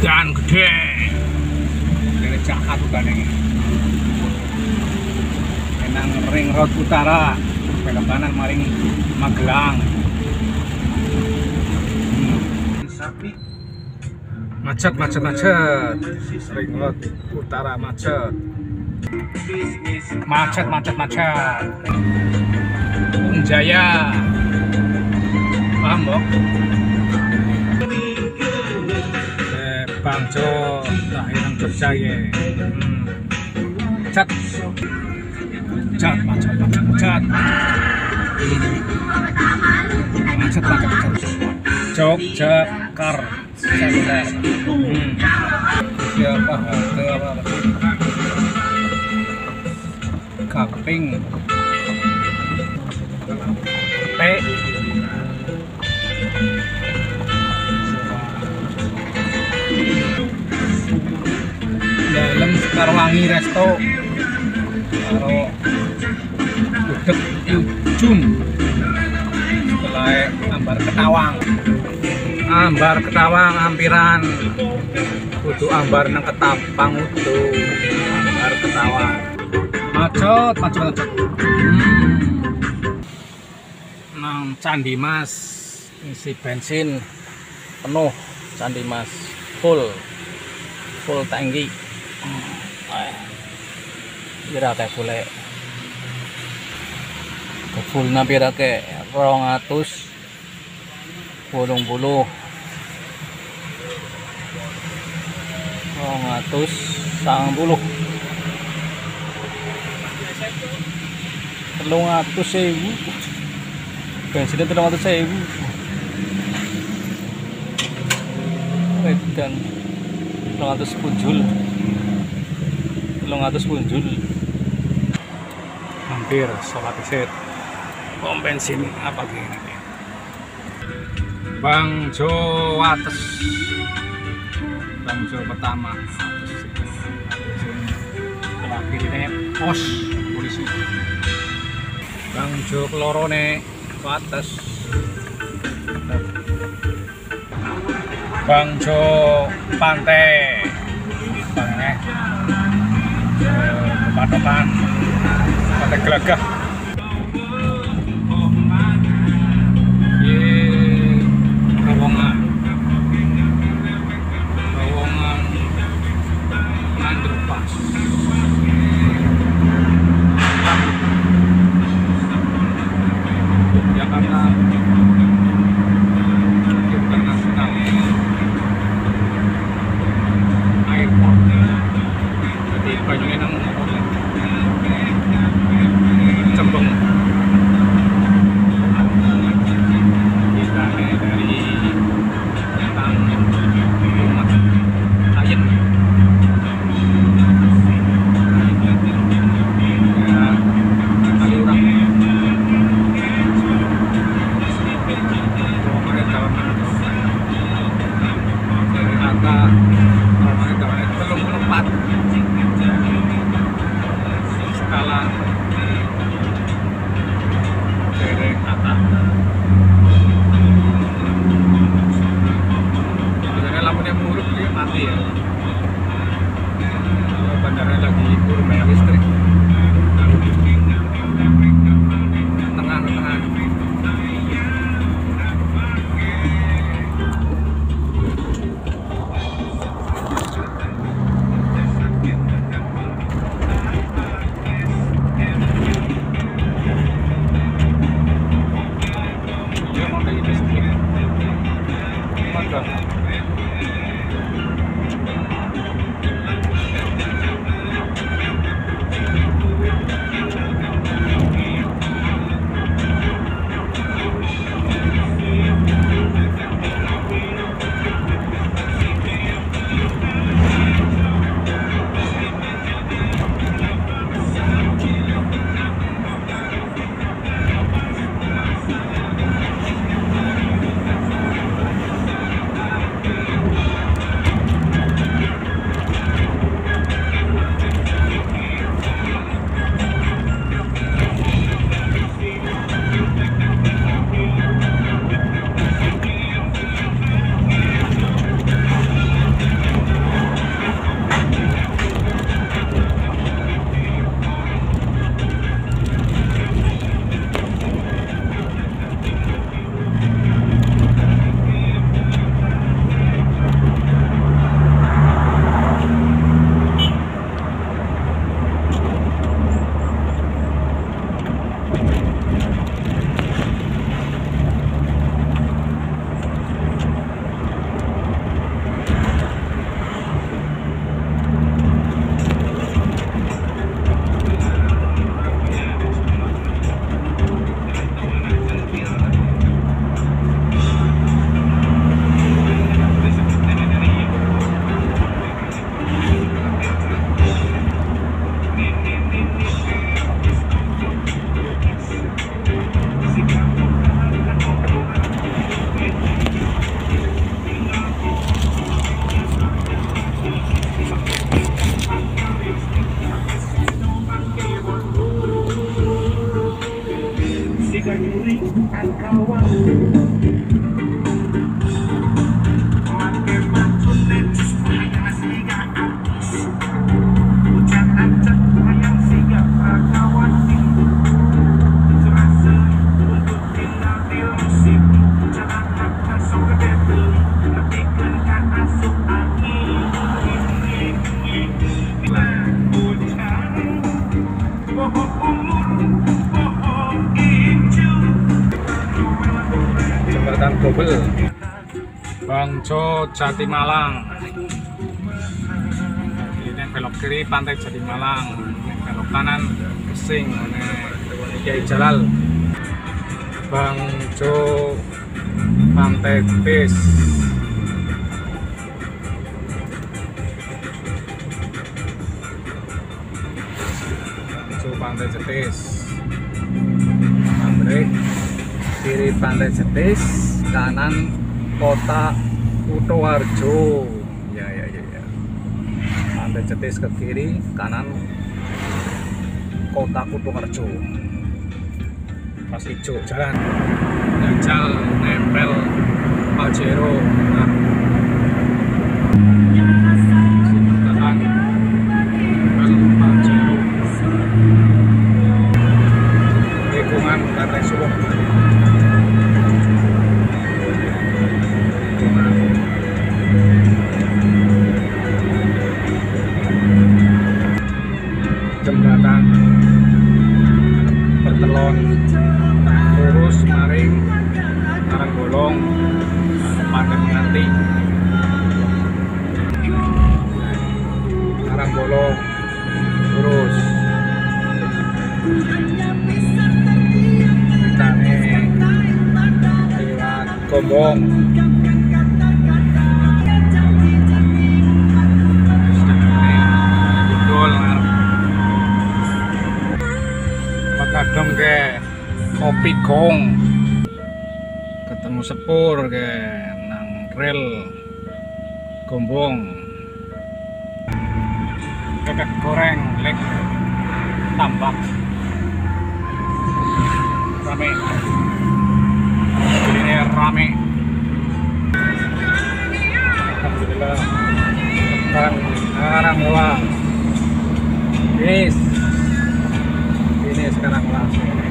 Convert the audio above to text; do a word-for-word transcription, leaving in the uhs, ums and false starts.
dan gede dari Jakarta udah nih Enang Ring Road Utara belok kanan maring Magelang. hmm. Sapi macet macet macet Ring Road Utara macet macet macet macet Jaya paham Bok? Eh, Bang Jo lahiran Jogja ya. hmm. Cat cat macet macet macet macet macet macet Jogja Kar Center. hmm. Siapa harga apa Kaping T dalam Sekarwangi Resto karo gudeg Ujung setelah Ambar Ketawang Ambar Ketawang ampiran kudu ambar nang Ketapang utuh Ambar Ketawang macet macet macet. hmm. Nang Candi Mas isi bensin penuh, Candi Mas full full tangki. Kira kayak boleh ke full nampira ke rong atus bolong buluh rong atus sang buluh telung atus sewu bensinnya telung atus sewu dan telung atus punjul telung atus punjul hampir sholat isid pom bensin apa gini Bang Jo atas Bang Jo pertama setelah kiri pos polisi Bang Jo kelorone atas Bang Jo pantai bangnya kepatokan pantai Gelagah. Ye terowongan terowongan underpass Jakarta Internasional Airport. Jadi banyaknya nang Cembeng. Kita dari Tang Rumah Ayen. Ya, kali orang. Rumahnya jalan dari Nata, rumahnya jalan belum empat. Skala dari Nata. Biasanya lampunya muruk dia mati ya. Kalau bandaranya lagi kurang banyak listrik. Tengah-tengah. Dia mau kayak listrik. Mantap. Bangjo Jatimalang. Ini belok kiri Pantai Jatimalang, ini belok kanan Gesing, ini Kiai Jalal. Bangjo Pantai Jetis. Bangjo Pantai Jetis. Pantai kiri Pantai Jetis, kanan Kota Kutoarjo. Ya ya ya ya. Pantai Jetis ke kiri, kanan Kota Kutoarjo. Pas hijau jalan Ganjal nempel Pajero. Nah, jalan nempel Pajero. Lingkungan Karang Suwung. Jembatan Pertelon lurus maring Karangbolong Pantai Menganti. Karangbolong lurus kitane lewat Gombong. Kadang ke Kopi Gong, ketemu sepur ke nang rel Gombong. Bebek goreng lek tambak rame, ini rame. Alhamdulillah sekarang sekarang lah, guys. Ini sekarang langsung